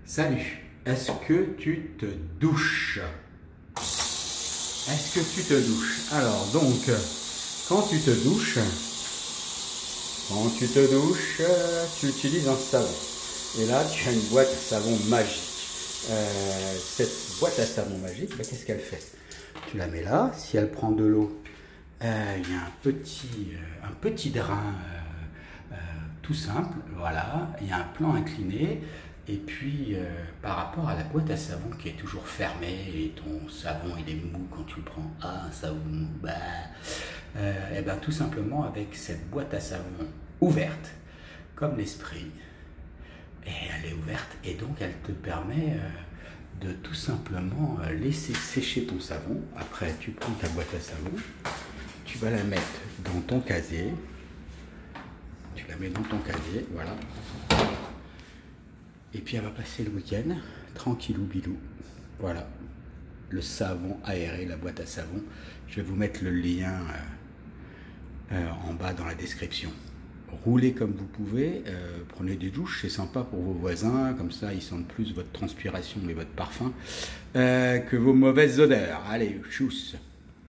Salut, est-ce que tu te douches? Est-ce que tu te douches? Alors donc, quand tu te douches, tu utilises un savon. Et là, tu as une boîte à savon magique. Cette boîte à savon magique, qu'est-ce qu'elle fait? Tu la mets là, si elle prend de l'eau, il y a un petit drain tout simple, voilà, il y a un plan incliné. Et puis, par rapport à la boîte à savon qui est toujours fermée et ton savon il est mou quand tu le prends, un savon mou, et ben tout simplement avec cette boîte à savon ouverte, comme l'esprit, et elle est ouverte et donc elle te permet de tout simplement laisser sécher ton savon. Après, tu prends ta boîte à savon, tu vas la mettre dans ton casier, voilà. Et puis elle va passer le week-end, tranquillou bilou. Voilà, le savon aéré, la boîte à savon. Je vais vous mettre le lien en bas dans la description. Roulez comme vous pouvez, prenez des douches, c'est sympa pour vos voisins, comme ça ils sentent plus votre transpiration et votre parfum que vos mauvaises odeurs. Allez, tchuss!